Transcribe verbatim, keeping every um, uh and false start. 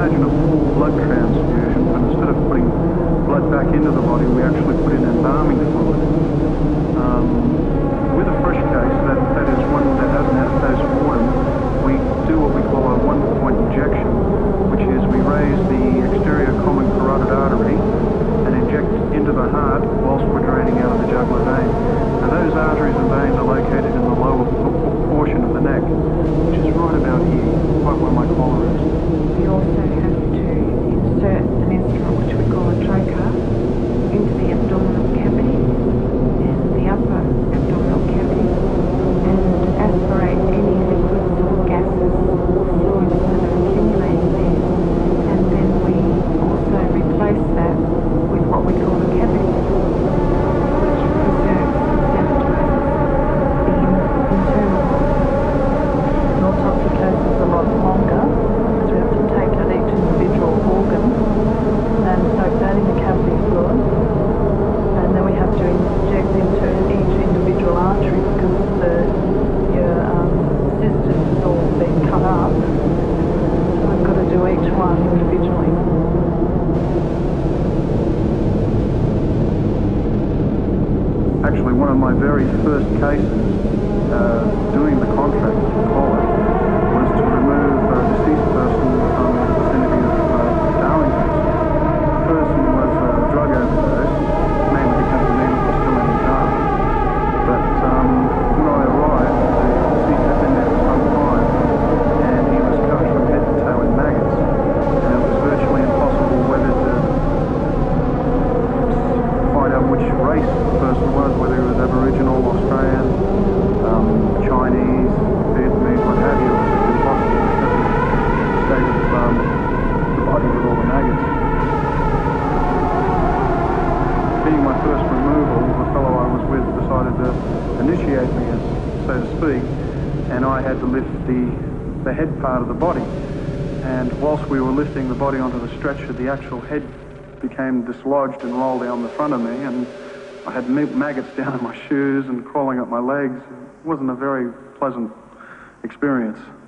imagine a full blood transfusion, but instead of putting blood back into the body, we actually put in embalming fluid. Um, with a fresh case, that, that is one that hasn't had a post-mortem, we do what we call a one-point injection, which is we raise the exterior common carotid artery and inject into the heart whilst we're draining out of the jugular vein. Now those arteries and veins are located in the lower portion of the neck, which is right about here, right where my collar is. We also have to insert an instrument which we call a trocar into the abdominal cavity and the upper abdominal cavity and aspirate any liquids or gases or fluids that are accumulating there. And then we also replace that with what we call a cavity, which preserves and sanitizes the internal. The autopsy case is a lot longer, as we have to take out each individual organ and soak that in the cavity fluid, and then we have to inject into each individual artery because the your um, cystis has all been cut up, so we've got to do each one individually. Actually, one of my very first cases uh, doing the contract for Collar was to remove a deceased person from the vicinity of uh, Darlington. The person was a drug overdose, mainly because the needle was still in his arm. But um, when I arrived, the deceased had been there for some time, and he was covered from head to toe in maggots, and it was virtually impossible whether to find out which race the person was, whether he was Aboriginal, Australian, um, Chinese, Vietnamese, what have you. It was just impossible because of the state of um, the body with all the maggots. Being my first removal, the fellow I was with decided to initiate me, as so to speak, and I had to lift the, the head part of the body. And whilst we were lifting the body onto the stretcher, the actual head became dislodged and rolled down the front of me, and I had maggots down in my shoes and crawling up my legs. It wasn't a very pleasant experience.